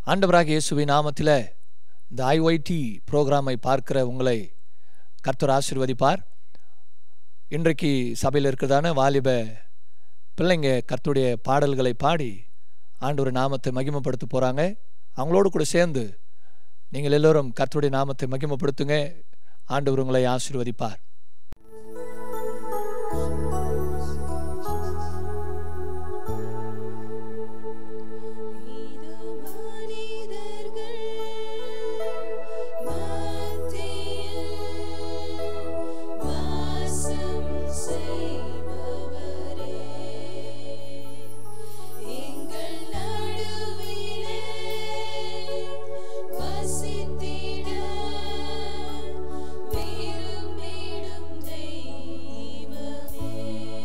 ஆண்டவராகிய இயேசுவின் நாமத்தில் இந்த ஐஒய்டி ப்ரோக்ராமை பார்க்கிற உங்களை கர்த்தர் ஆசீர்வதிப்பார். இன்றைக்கு சபையில் இருக்கிறதான வாலிப பிள்ளைங்க கர்த்தருடைய பாடல்களை பாடி ஆண்டவர் நாமத்தை மகிமைப்படுத்த போகிறாங்க. அவங்களோடு கூட சேர்ந்து நீங்கள் எல்லோரும் கர்த்தருடைய நாமத்தை மகிமைப்படுத்துங்க. ஆண்டவர் உங்களை ஆசீர்வதிப்பார். Virumbidum தெய்வமே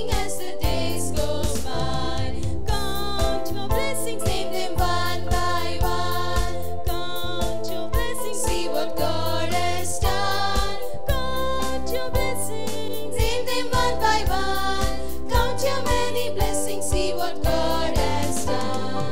as the days goes by. Count your blessings, name them one by one. Count your blessings, see what God has done. Count your blessings, name them one by one. Count your many blessings, see what God has done.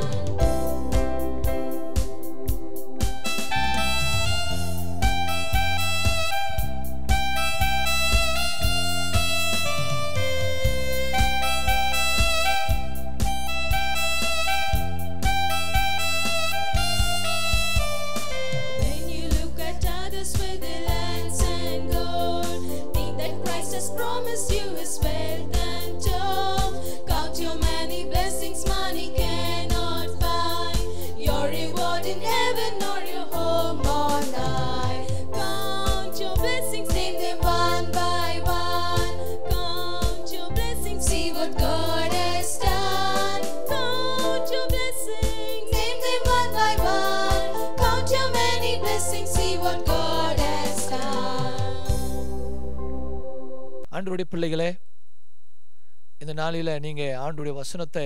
When you look at others with their lands and gold, think that Christ has promised you his wealth and joy. Count your many blessings money cannot buy, your reward in heaven or your home on high. Count your blessings, name them one by one. Count your blessings, see what God has done. Count your blessings, name them one by one. Count your many blessings, see what God has done. ஆண்டவருடைய பிள்ளைகளே, இந்த நாளில் நீங்கள் ஆண்டவருடைய வசனத்தை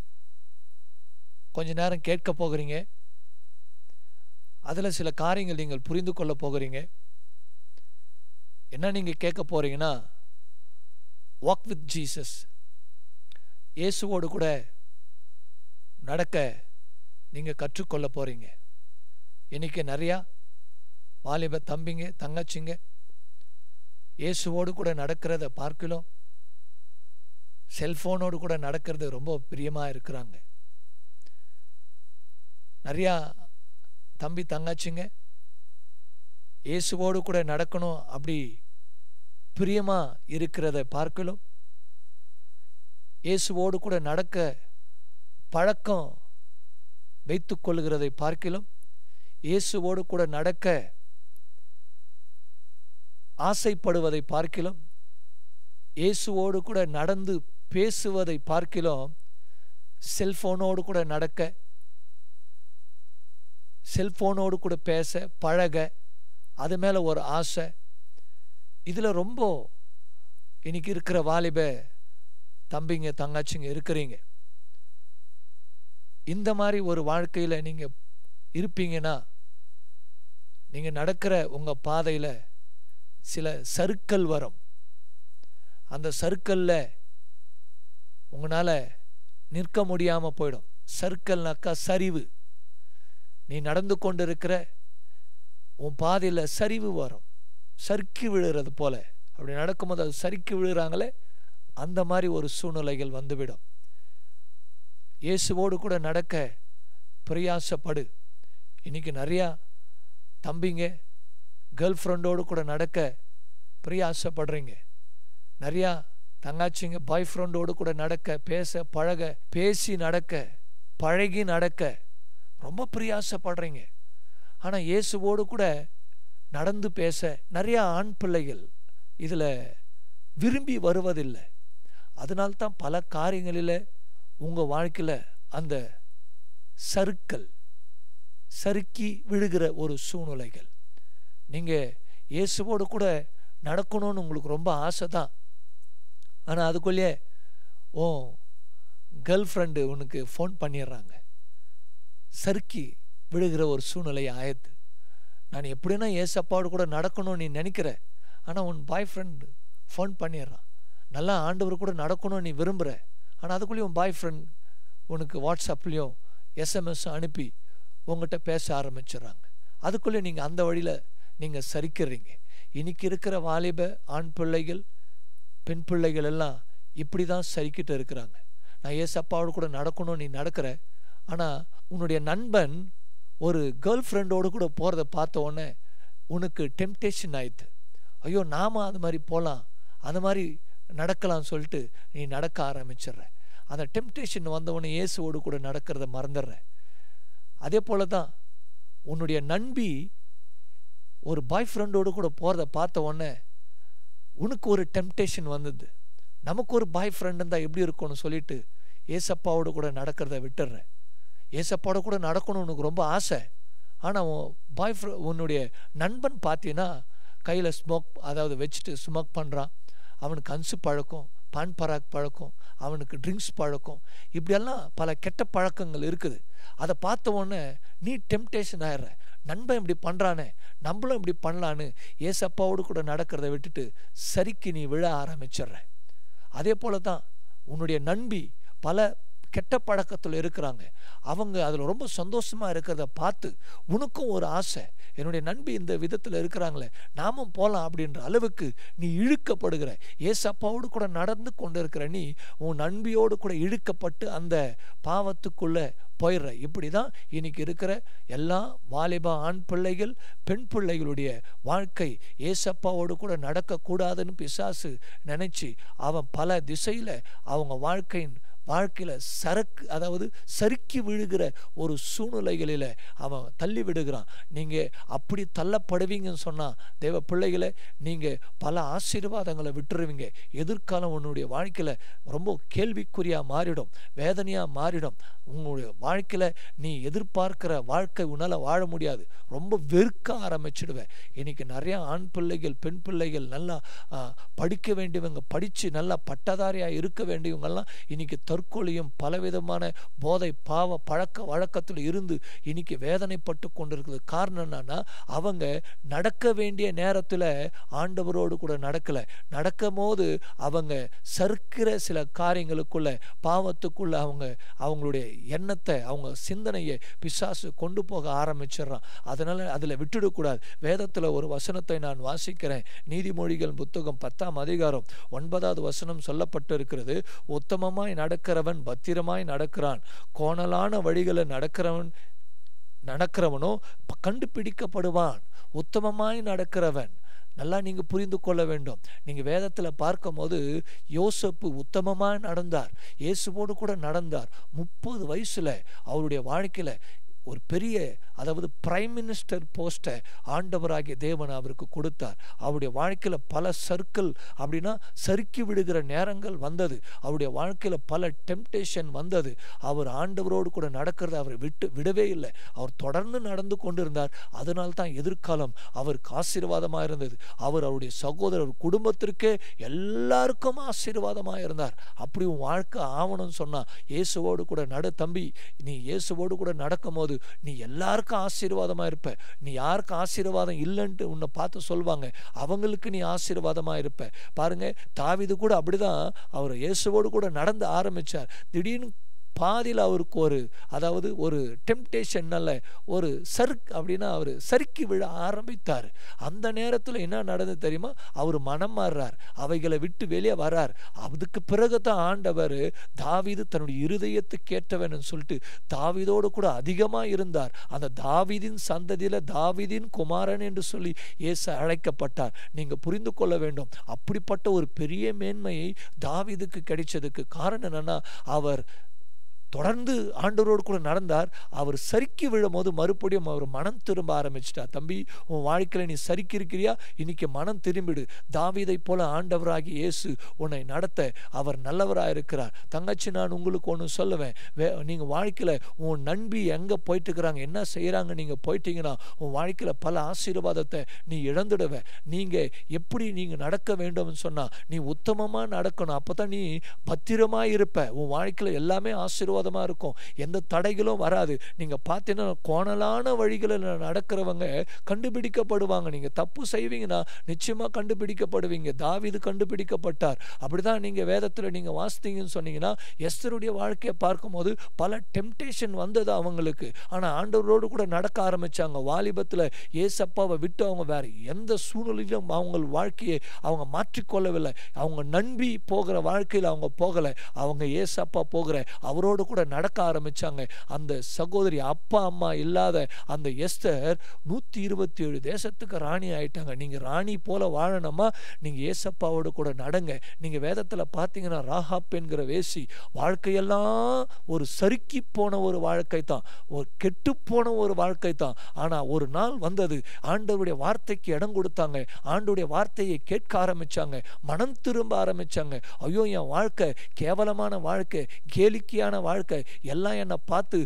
கொஞ்ச நேரம் கேட்க போகிறீங்க. அதில் சில காரியங்கள் நீங்கள் புரிந்து கொள்ள போகிறீங்க. என்ன நீங்கள் கேட்க போகிறீங்கன்னா, வாக் வித் ஜீசஸ், இயேசுவோடு கூட நடக்க நீங்கள் கற்றுக்கொள்ள போகிறீங்க. இன்றைக்கி நிறையா வாலிப தம்பிங்க தங்கச்சிங்க இயேசுவோடு கூட நடக்கிறத பார்க்கலாம், செல்ஃபோனோடு கூட நடக்கிறது ரொம்ப பிரியமாக இருக்கிறாங்க. நிறையா தம்பி தங்கச்சிங்க இயேசுவோடு கூட நடக்கணும் அப்படி பிரியமாக இருக்கிறத பார்க்கலாம். இயேசுவோடு கூட நடக்க பழக்கம் வைத்து கொள்கிறதை பார்க்கலாம். இயேசுவோடு கூட நடக்க ஆசைப்படுவதை பார்க்கலாம். இயேசுவோடு கூட நடந்து பேசுவதை பார்க்கலாம். செல்போனோடு கூட நடக்க, செல்போனோடு கூட பேச பழக, அது மேலே ஒரு ஆசை. இதில் ரொம்ப இன்னைக்கு இருக்கிற வாலிப தம்பிங்க தங்காச்சிங்க இருக்கிறீங்க. இந்த மாதிரி ஒரு வாழ்க்கையில் நீங்கள் இருப்பீங்கன்னா, நீங்கள் நடக்கிற உங்கள் பாதையில் சில சறுக்கல் வரும். அந்த சறுக்கல்ல உங்களால் நிற்க முடியாமல் போயிடும். சறுக்கல்னாக்கா சரிவு. நீ நடந்து கொண்டு இருக்கிற உன் பாதையில் சரிவு வரும், சறுக்கி விழுறது போல. அப்படி நடக்கும்போது அது சறுக்கி விழுறாங்களே, அந்த மாதிரி ஒரு சூழ்நிலைகள் வந்துவிடும். இயேசுவோடு கூட நடக்க பிரயாசப்படு. இன்னைக்கு நிறையா தம்பிங்க கேர்ள் ஃப்ரெண்டோடு கூட நடக்க பிரயாசப்படுறீங்க. நிறையா தங்காச்சிங்க பாய் ஃப்ரெண்டோடு கூட நடக்க, பேச பழக, பேசி நடக்க, பழகி நடக்க ரொம்ப பிரயாசப்படுறீங்க. ஆனால் இயேசுவோடு கூட நடந்து பேச நிறையா ஆண் பிள்ளைகள் இதில் விரும்பி வருவதில்லை. அதனால்தான் பல காரியங்களில் உங்கள் வாழ்க்கையில் அந்த சறுக்கல், சறுக்கி விழுகிற ஒரு சூழ்நிலைகள். நீங்கள் இயேசுவோடு கூட நடக்கணும்னு உங்களுக்கு ரொம்ப ஆசை தான். ஆனால் அதுக்குள்ளே கேர்ள் ஃப்ரெண்டு உனக்கு ஃபோன் பண்ணிடுறாங்க, சறுக்கி விழுகிற ஒரு சூழ்நிலை ஆயத்து. நான் எப்படின்னா ஏசப்பாவோடு கூட நடக்கணும்னு நீ நினைக்கிற, ஆனால் உன் பாய் ஃப்ரெண்டு ஃபோன் பண்ணிடுறான். நல்லா ஆண்டவர் கூட நடக்கணும்னு நீ விரும்புகிற, ஆனால் அதுக்குள்ளேயும் உன் பாய் ஃப்ரெண்ட் உனக்கு வாட்ஸ்அப்லேயும் எஸ்எம்எஸ் அனுப்பி உங்கள்கிட்ட பேச ஆரம்பிச்சிடுறாங்க. அதுக்குள்ளே நீங்கள் அந்த வழியில் நீங்கள் சரிக்கிறீங்க. இன்னைக்கு இருக்கிற வாலிப ஆண் பிள்ளைகள் பெண் பிள்ளைகள் எல்லாம் இப்படி தான் சரிக்கிட்டு இருக்கிறாங்க. நான் ஏசப்பாவோடு கூட நடக்கணும் நீ நடக்கிற, ஆனால் உன்னுடைய நண்பன் ஒரு கேர்ள் ஃப்ரெண்டோடு கூட போகிறத பார்த்த உடனே உனக்கு டெம்டேஷன் ஆயிடுது. ஐயோ நாம அது மாதிரி போகலாம், அது மாதிரி நடக்கலாம்னு சொல்லிட்டு நீ நடக்க ஆரம்பிச்சிடுற. அந்த டெம்டேஷன் வந்தவொடனே இயேசுவோடு கூட நடக்கிறத மறந்துடுற. அதே போல தான் உன்னுடைய நண்பி ஒரு பாய் ஃப்ரெண்டோடு கூட போகிறத பார்த்த உடனே உனக்கு ஒரு டெம்டேஷன் வந்தது. நமக்கு ஒரு பாய் ஃப்ரெண்டு இருந்தால் எப்படி இருக்கும்னு சொல்லிட்டு ஏசப்பாவோடு கூட நடக்கிறத விட்டுடுற. ஏசப்பாவோட கூட நடக்கணும் உனக்கு ரொம்ப ஆசை. ஆனால் உன்னுடைய நண்பன் பார்த்தீங்கன்னா கையில் ஸ்மோக், அதாவது வச்சுட்டு ஸ்மோக் பண்ணுறான். அவனுக்கு அன்சு பழக்கம், பான் பராக் பழக்கம், அவனுக்கு ட்ரிங்க்ஸ் பழக்கம், இப்படியெல்லாம் பல கெட்ட பழக்கங்கள் இருக்குது. அதை பார்த்த உடனே நீ டெம்டேஷன் ஆயிடுற. நண்பன் இப்படி பண்ணுறானே, நம்மளும் இப்படி பண்ணலான்னு ஏசப்பாவோடு கூட நடக்கிறத விட்டுட்டு சரிக்கு நீ விழ ஆரம்பிச்சிடுற. அதே போல தான் உன்னுடைய நண்பி பல கெட்ட பழக்கத்தில் இருக்கிறாங்க. அவங்க அதில் ரொம்ப சந்தோஷமாக இருக்கிறத பார்த்து உனக்கும் ஒரு ஆசை, என்னுடைய நண்பி இந்த விதத்தில் இருக்கிறாங்களே, நாமும் போகலாம் அப்படின்ற அளவுக்கு நீ இழுக்கப்படுகிற. ஏசப்பாவோடு கூட நடந்து கொண்டு இருக்கிற நீ உன் நண்பியோடு கூட இழுக்கப்பட்டு அந்த பாவத்துக்குள்ளே போயிடுற. இப்படி தான் இன்னைக்கு இருக்கிற எல்லா வாலிப ஆண் பிள்ளைகள் பெண் பிள்ளைகளுடைய வாழ்க்கை. ஏசப்பாவோடு கூட நடக்கக்கூடாதுன்னு பிசாசு நினைச்சு அவன் பல திசையில் அவங்க வாழ்க்கையில் அதாவது சறுக்கி விழுகிற ஒரு சூழ்நிலைகளில் அவன் தள்ளி விடுகிறான். நீங்கள் அப்படி தள்ளப்படுவீங்கன்னு சொன்னால் தேவ பிள்ளைகளை நீங்கள் பல ஆசீர்வாதங்களை விட்டுருவீங்க. எதிர்காலம் உன்னுடைய வாழ்க்கையில் ரொம்ப கேள்விக்குறியாக மாறிடும், வேதனையாக மாறிடும். உன்னுடைய வாழ்க்கையில் நீ எதிர்பார்க்கிற வாழ்க்கை உன்னால் வாழ முடியாது, ரொம்ப வெறுக்க ஆரம்பிச்சிடுவேன். இன்னைக்கு நிறையா ஆண் பிள்ளைகள் பெண் பிள்ளைகள் நல்லா படிக்க வேண்டியவங்க, படித்து நல்லா பட்டதாரியாக இருக்க வேண்டியவங்கெல்லாம் இன்னைக்கு தற்கொலையும் பலவிதமான போதை பாவ பழக்க வழக்கத்தில் இருந்து இன்னைக்கு வேதனைப்பட்டு கொண்டிருக்கிறது. காரணம் என்னன்னா, அவங்க நடக்க வேண்டிய நேரத்தில் ஆண்டவரோடு கூட நடக்கலை. நடக்கும் போது அவங்க சறுக்கிற சில காரியங்களுக்குள்ள பாவத்துக்குள்ள அவங்களுடைய எண்ணத்தை அவங்க சிந்தனையை பிசாசு கொண்டு போக ஆரம்பிச்சிடறான். அதனால அதில் விட்டுடக்கூடாது. வேதத்தில் ஒரு வசனத்தை நான் வாசிக்கிறேன். நீதிமொழிகள் புத்தகம் 10ஆம் அதிகாரம் 9வது வசனம் சொல்லப்பட்டு இருக்கிறது. உத்தமமாய் நடக்கிறவன் பத்திரமாய் நடக்கிறான், கோணலான வழிகளை நடக்கிறவனோ கண்டுபிடிக்கப்படுவான். உத்தமமாய் நடக்கிறவன், நல்லா நீங்க புரிந்து கொள்ள வேண்டும். நீங்க வேதத்துல பார்க்கும் போது யோசேப்பு உத்தமமாய் நடந்தார், இயேசுவோடு கூட நடந்தார். 30 வயசுல அவருடைய வாழ்க்கையில ஒரு பெரிய, அதாவது பிரைம் மினிஸ்டர் போஸ்ட்டை ஆண்டவராகிய தேவன் அவருக்கு கொடுத்தார். அவருடைய வாழ்க்கையில் பல சர்க்கிள் அப்படின்னா சறுக்கி விடுகிற நேரங்கள் வந்தது. அவருடைய வாழ்க்கையில் பல டெம்டேஷன் வந்தது. அவர் ஆண்டவரோடு கூட நடக்கிறத அவர் விடவே இல்லை. அவர் தொடர்ந்து நடந்து கொண்டிருந்தார். அதனால் தான் எதிர்காலம் அவருக்கு ஆசீர்வாதமாக இருந்தது. அவருடைய சகோதரர் குடும்பத்திற்கே எல்லாருக்கும் ஆசீர்வாதமாக இருந்தார். அப்படி உன் வாழ்க்கை ஆவணும்னு சொன்னா இயேசுவோடு கூட நட தம்பி. நீ இயேசுவோடு கூட நடக்கும் போது நீ எல்லாருக்கும் ஆசீர்வாதமா இருப்ப. நீ யாருக்கு ஆசீர்வாதம் இல்லைன்ட்டு உன்னை பார்த்து சொல்வாங்க, அவங்களுக்கு நீ ஆசீர்வாதமா இருப்ப. பாருங்க, தாவீது கூட அப்படிதான் அவர் இயேசுவோடு கூட நடந்து ஆரம்பிச்சார். திடீர்னு பாதியில் அவருக்கு ஒரு டெம்டேஷன்னால ஒரு அப்படின்னா அவர் சறுக்கி விழ ஆரம்பித்தார். அந்த நேரத்தில் என்ன நடந்தது தெரியுமா? அவர் மனம் மாறுறார், அவைகளை விட்டு வெளியே வர்றார். அதுக்கு பிறகு தான் ஆண்டவர் தாவீது தன்னுடைய இருதயத்தை கேட்டவன் சொல்லிட்டு தாவீதோடு கூட அதிகமாக இருந்தார். அந்த தாவீதின் சந்ததியில தாவீதின் குமாரன் என்று சொல்லி இயேசு அழைக்கப்பட்டார். நீங்க புரிந்து கொள்ள வேண்டும், அப்படிப்பட்ட ஒரு பெரிய மேன்மையை தாவீதுக்கு கிடைச்சதுக்கு காரணம் என்னன்னா, அவர் தொடர்ந்து ஆண்டவரோடு கூட நடந்தார். அவர் சறுக்கி விழும்போது மறுபடியும் அவர் மனம் திரும்ப ஆரம்பிச்சிட்டார். தம்பி, உன் வாழ்க்கையில் நீ சறுக்கி இருக்கிறியா? இன்னைக்கு மனம் திரும்பிடு. தாவீதை போல ஆண்டவராகி இயேசு உன்னை நடத்த அவர் நல்லவராக இருக்கிறார். தங்கச்சி, நான் உங்களுக்கு ஒன்று சொல்லுவேன். நீங்கள் வாழ்க்கையில் உன் நண்பி எங்கே போயிட்டு இருக்கிறாங்க, என்ன செய்கிறாங்க, நீங்கள் போயிட்டீங்கன்னா உன் வாழ்க்கையில் பல ஆசீர்வாதத்தை நீ இழந்துடுவ. நீங்கள் எப்படி நீங்கள் நடக்க வேண்டும்னு சொன்னால் நீ உத்தமமாக நடக்கணும். அப்போ தான் நீ பத்திரமாக இருப்ப. உன் வாழ்க்கையில் எல்லாமே ஆசீர்வாதமாக இருக்கும், எந்த தடைகளும் வராது. நீங்க பார்த்தீங்கன்னா கோணலான வழிகளில் நடக்கிறவங்க கண்டுபிடிக்கப்படுவாங்க. நீங்க தப்பு செய்வீங்கன்னா நிச்சயமா கண்டுபிடிக்கப்படுவீங்க. தாவீது கண்டுபிடிக்கப்பட்டார். அப்படிதான் நீங்க வேதத்துல நீங்க வாசித்தீங்கன்னு சொன்னீங்கன்னா, எஸ்தருடைய வாழ்க்கையை பார்க்கும்போது பல டெம்டேஷன் வந்தது அவங்களுக்கு. ஆனா ஆண்டவரோடு கூட நடக்க ஆரம்பிச்சாங்க. வாலிபத்துல ஏசப்பாவை விட்டு அவங்க வேற எந்த சூழ்நிலையிலும் அவங்க வாழ்க்கையை அவங்க மாற்றிக்கொள்ளவில்லை. அவங்க நம்பி போகிற வாழ்க்கையில் அவங்க போகலை, அவங்க ஏசப்பா போகிற அவரோடு கூட நடக்க ஆரம்பிச்சாங்க. அந்த சகோதரி அப்பா அம்மா இல்லாத அந்த எஸ்தர் 127 தேசத்துக்கு ராணி ஆயிட்டாங்க. நீங்க ராணி போல வாழணுமா, நீங்க ஏசப்பாவோடு கூட நடங்க. நீங்க வேதத்துல பாத்தீங்கன்னா ராகாப் என்கிற வேசி வாழ்க்கையெல்லாம் ஒரு சறுக்கி போன ஒரு வாழ்க்கை தான், ஒரு கெட்டு போன ஒரு வாழ்க்கை தான். ஆனா ஒரு நாள் வந்தது, ஆண்டவருடைய வார்த்தைக்கு இடம் கொடுத்தாங்க, ஆண்டவருடைய வார்த்தையை கேட்க ஆரம்பிச்சாங்க, மனம் திரும்ப ஆரம்பிச்சாங்க. ஐயோ, என் வாழ்க்கை கேவலமான வாழ்க்கை, கேளிக்கையான வாழ்க்கை, வாழ்க்கை, எல்லாம் என்னை பார்த்து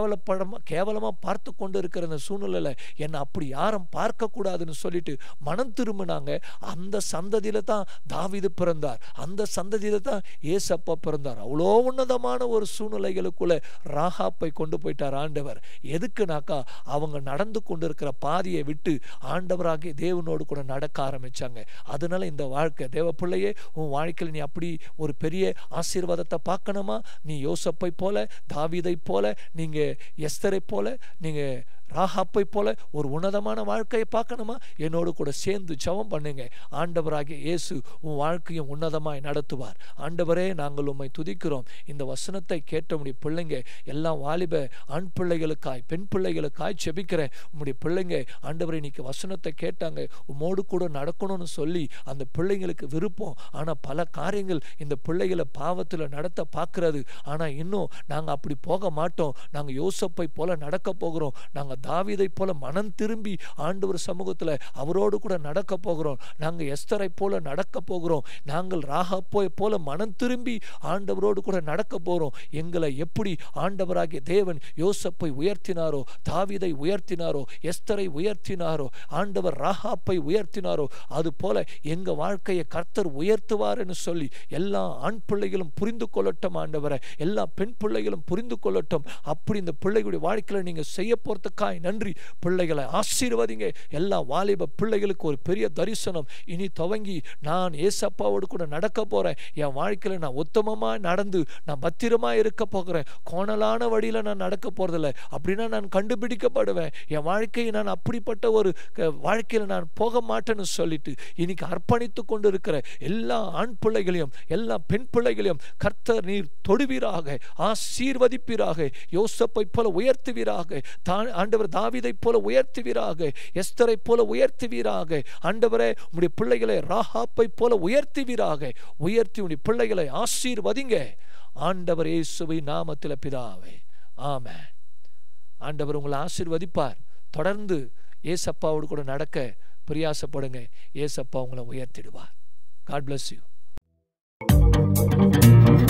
கேவலமாக பார்த்து கொண்டு இருக்கிற இந்த சூழ்நிலையில் என்னை அப்படி யாரும் பார்க்கக்கூடாதுன்னு சொல்லிட்டு மனம் திரும்பினாங்க. அந்த சந்ததியில தான் தாவீது பிறந்தார், அந்த சந்ததியில தான் ஏசப்பா பிறந்தார். அவ்வளோ உன்னதமான ஒரு சூழ்நிலைகளுக்குள்ள ராகாப்பை கொண்டு போயிட்டார் ஆண்டவர். எதுக்குனாக்கா அவங்க நடந்து கொண்டு இருக்கிற பாதியை விட்டு ஆண்டவராகிய தேவனோடு கூட நடக்க ஆரம்பிச்சாங்க. அதனால இந்த வாழ்க்கை தேவ பிள்ளையே, உன் வாழ்க்கையில் நீ அப்படி ஒரு பெரிய ஆசீர்வாதத்தை பார்க்கணுமா? நீ யோசப்பை போல, தாவீதை போல, நீங்க எஸ்தரை போல, நீங்க ராகாப்பை போல ஒரு உன்னதமான வாழ்க்கையை பார்க்கணுமா? என்னோடு கூட சேர்ந்து ஜெபம் பண்ணுங்க. ஆண்டவராகிய இயேசு உன் வாழ்க்கையும் உன்னதமாய் நடத்துவார். ஆண்டவரே, நாங்கள் உம்மை துதிக்கிறோம். இந்த வசனத்தை கேட்ட உம்முடைய பிள்ளைங்க எல்லாம் வாலிப ஆண் பிள்ளைகளுக்காய் பெண் பிள்ளைகளுக்காய் ஜெபிக்கிறேன். உம்முடைய பிள்ளைங்க ஆண்டவரே இன்னைக்கு வசனத்தை கேட்டாங்க, உம்மோடு கூட நடக்கணும்னு சொல்லி அந்த பிள்ளைங்களுக்கு விருப்பம். ஆனால் பல காரியங்கள் இந்த பிள்ளைகளை பாவத்தில் நடத்த பார்க்கறது. ஆனால் இன்னும் நாங்கள் அப்படி போக மாட்டோம், நாங்கள் யோசப்பை போல நடக்க போகிறோம், நாங்கள் தாவீதை போல மனம் திரும்பி ஆண்டவர் சமூகத்தில் அவரோடு கூட நடக்க போகிறோம், நாங்கள் எஸ்தரை போல நடக்க போகிறோம், நாங்கள் ராகாப்பை போல மனம் திரும்பி ஆண்டவரோடு கூட நடக்க போகிறோம். எங்களை எப்படி ஆண்டவராகிய தேவன் யோசப்பை உயர்த்தினாரோ, தாவீதை உயர்த்தினாரோ, எஸ்தரை உயர்த்தினாரோ, ஆண்டவர் ராகாப்பை உயர்த்தினாரோ, அது போல எங்க வாழ்க்கையை கர்த்தர் உயர்த்துவார்னு சொல்லி எல்லா ஆண் பிள்ளைகளும் புரிந்து கொள்ளட்டும். ஆண்டவரை எல்லா பெண் பிள்ளைகளும் புரிந்து கொள்ளட்டும். அப்படி இந்த பிள்ளைகளுடைய வாழ்க்கையில நீங்க செய்ய போறதுக்காக நன்றி. பிள்ளைகளை ஆசீர்வதிங்க. எல்லா வாலிப பிள்ளைகளுக்கு ஒரு பெரிய தரிசனம். இனி துவங்கி நான் ஏசப்பாவோடு கூட நடக்க போறேன். என் வாழ்க்கையில நான் உத்தமமா நடந்து நான் பத்திரமா இருக்க போகிறேன். கோணலான வழியில நான் நடக்க போறதில்லை. அப்படின்னா நான் கண்டுபிடிக்கப்படுவேன். என் வாழ்க்கையை நான் அப்படிப்பட்ட ஒரு வாழ்க்கையில நான் போக மாட்டேன்னு சொல்லிட்டு இன்னைக்கு அர்ப்பணித்து கொண்டு இருக்கிற எல்லா ஆண் பிள்ளைகளையும் எல்லா பெண் பிள்ளைகளையும் கர்த்தர் நீர் தொடுவீராக, ஆசீர்வதிப்பீராக, யோசப்பை போல உயர்த்துவீராக, ஆண்டவர் தாவீதை போல உயர்த்துவீராக, எஸ்தரை போல உயர்த்துவீராக. ஆண்டவரே, உம்முடைய பிள்ளைகளை ராகாப்பை போல உயர்த்துவீராக. உயர்த்தி உம்முடைய பிள்ளைகளை ஆசீர்வதிங்க. ஆண்டவர் இயேசுவின் நாமத்தில் பிதாவே, ஆமென். ஆண்டவர் உங்களை ஆசீர்வதிப்பார். தொடர்ந்து ஏசப்பாவோடு கூட நடக்க பிரயாசப்படுங்க. ஏசப்பா உங்களை உயர்த்திடுவார். God bless you.